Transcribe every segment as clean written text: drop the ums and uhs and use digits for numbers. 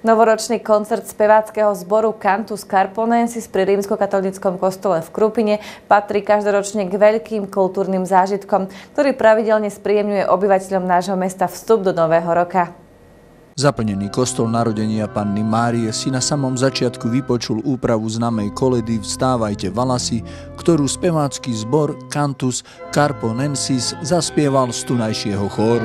Novoročný koncert speváckeho zboru Cantus Carponensis pri rímskokatolíckom kostole v Krupine patrí každoročne k veľkým kultúrnym zážitkom, ktorý pravidelne spríjemňuje obyvateľom nášho mesta vstup do nového roka. Zaplnený kostol narodenia Panny Márie si na samom začiatku vypočul úpravu známej koledy Vstávajte Valasy, ktorú spevácky zbor Cantus Carponensis zaspieval z tunajšieho chóru.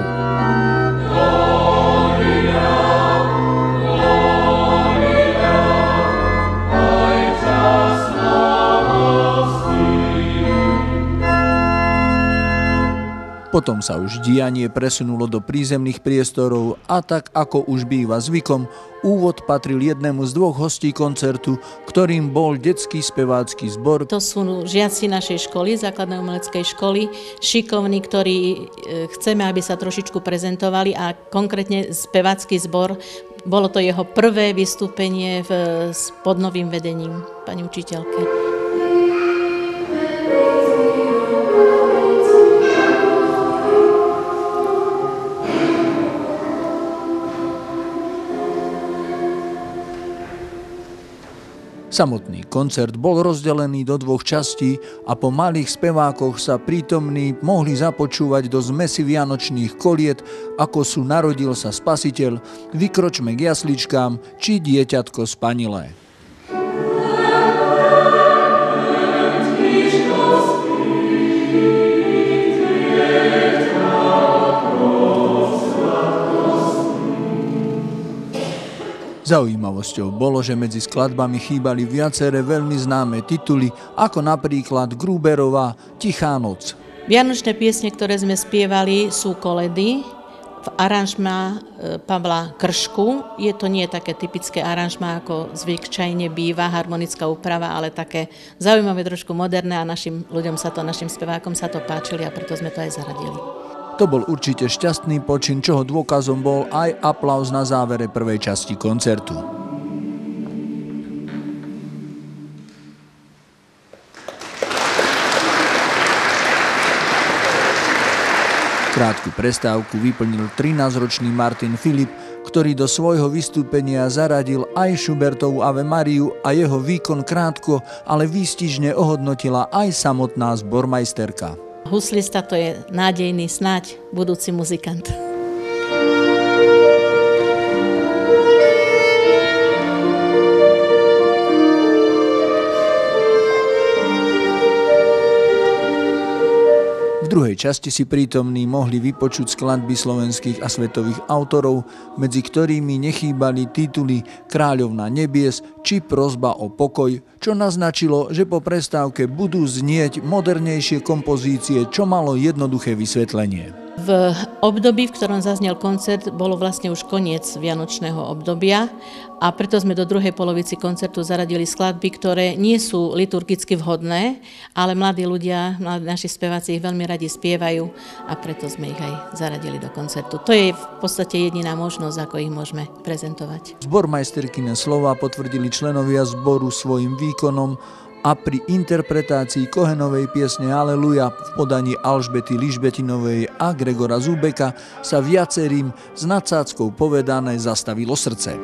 Potom sa už dianie presunulo do prízemných priestorov a tak, ako už býva zvykom, úvod patril jednému z dvoch hostí koncertu, ktorým bol detský spevácky zbor. To sú žiaci našej školy, základnej umeleckej školy, šikovní, ktorí chceme, aby sa trošičku prezentovali, a konkrétne spevácky zbor. Bolo to jeho prvé vystúpenie pod novým vedením pani učiteľky. Samotný koncert bol rozdelený do dvoch častí a po malých spevákoch sa prítomní mohli započúvať do zmesi vianočných koliet, ako sú Narodil sa Spasiteľ, Vykročme k jasličkám či Dieťatko spanilé. Zaujímavosťou bolo, že medzi skladbami chýbali viaceré veľmi známe tituly, ako napríklad Gruberová Tichá noc. Vianočné piesne, ktoré sme spievali, sú koledy v aranžmá Pavla Kršku. Je to nie také typické aranžmá, ako zvyčajne býva, harmonická úprava, ale také zaujímavé, trošku moderné, a našim spevákom sa to páčili, a preto sme to aj zaradili. To bol určite šťastný počin, čoho dôkazom bol aj aplauz na závere prvej časti koncertu. Krátku prestávku vyplnil 13-ročný Martin Filip, ktorý do svojho vystúpenia zaradil aj Schubertovú Ave Mariu, a jeho výkon krátko, ale výstižne ohodnotila aj samotná zbormajsterka. Huslista to je nádejný, snáď budúci muzikant. V druhej časti si prítomní mohli vypočuť skladby slovenských a svetových autorov, medzi ktorými nechýbali tituly Kráľovna nebies či Prosba o pokoj, čo naznačilo, že po prestávke budú znieť modernejšie kompozície, čo malo jednoduché vysvetlenie. V období, v ktorom zaznel koncert, bolo vlastne už koniec vianočného obdobia, a preto sme do druhej polovici koncertu zaradili skladby, ktoré nie sú liturgicky vhodné, ale mladí ľudia, naši speváci ich veľmi radi spievajú, a preto sme ich aj zaradili do koncertu. To je v podstate jediná možnosť, ako ich môžeme prezentovať. Zbormajsterkyne slova potvrdili členovia zboru svojim výkonom, a pri interpretácii Kohenovej piesne Aleluja v podaní Alžbety Ližbetinovej a Gregora Zúbeka sa viacerým s nadsádzkou povedané zastavilo srdce.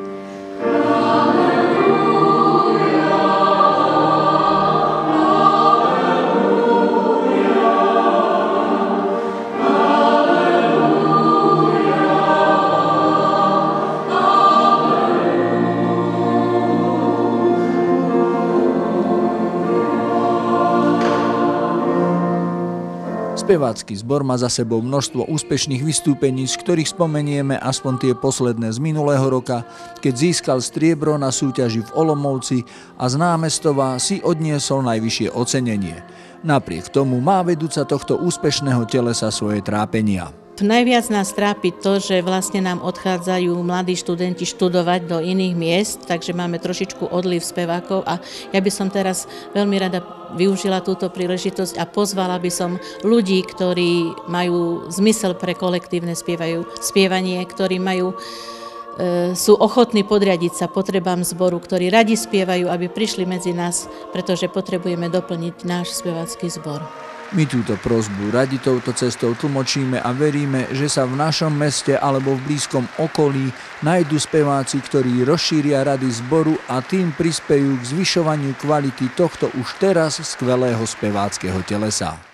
Spevácky zbor má za sebou množstvo úspešných vystúpení, z ktorých spomenieme aspoň tie posledné z minulého roka, keď získal striebro na súťaži v Olomouci a z Námestova si odniesol najvyššie ocenenie. Napriek tomu má vedúca tohto úspešného telesa svoje trápenia. Najviac nás trápi to, že vlastne nám odchádzajú mladí študenti študovať do iných miest, takže máme trošičku odliv spevákov, a ja by som teraz veľmi rada využila túto príležitosť a pozvala by som ľudí, ktorí majú zmysel pre kolektívne spievanie, ktorí sú ochotní podriadiť sa potrebám zboru, ktorí radi spievajú, aby prišli medzi nás, pretože potrebujeme doplniť náš spevácky zbor. My túto prosbu radi touto cestou tlmočíme a veríme, že sa v našom meste alebo v blízkom okolí nájdu speváci, ktorí rozšíria rady zboru a tým prispejú k zvyšovaniu kvality tohto už teraz skvelého speváckeho telesa.